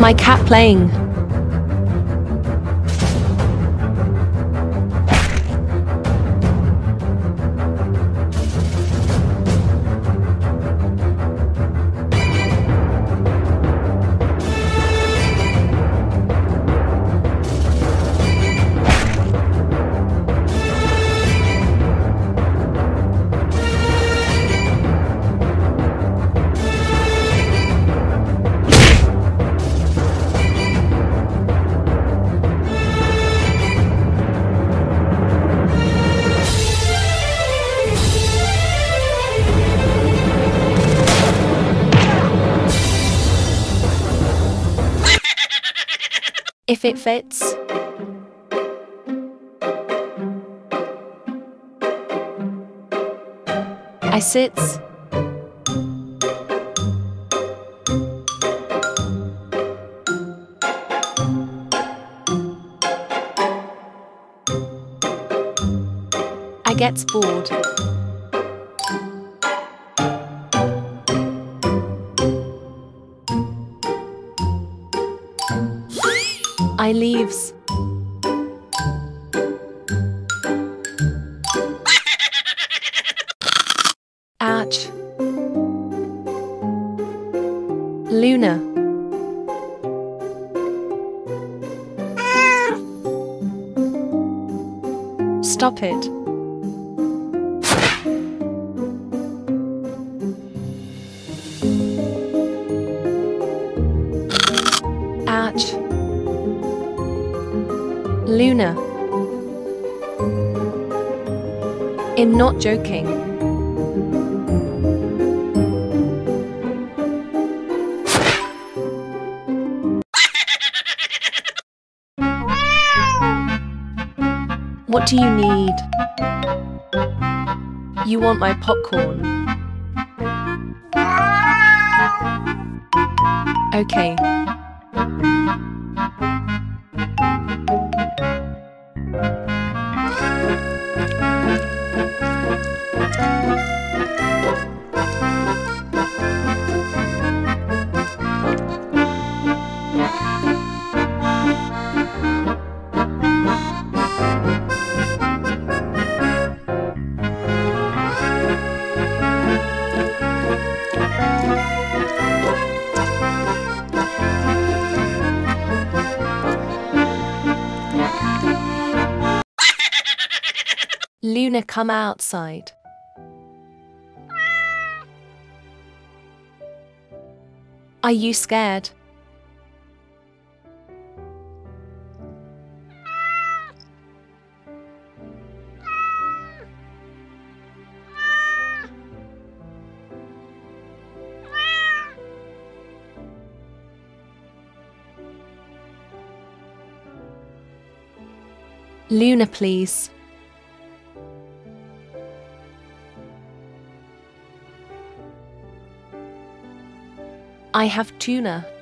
My cat playing. If it fits. I sits. I gets bored. I leaves. Ouch. Luna. Stop it. Ouch. Luna. I'm not joking. What do you need? You want my popcorn? Okay. Luna, come outside. Are you scared? Luna, please. I have tuna.